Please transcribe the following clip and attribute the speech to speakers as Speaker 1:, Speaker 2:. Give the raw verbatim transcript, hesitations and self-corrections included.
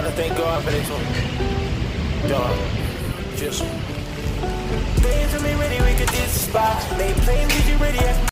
Speaker 1: wanna thank God for this one. Dog. Just. Stay to me ready, we could dispatch. Lay planes, get you ready.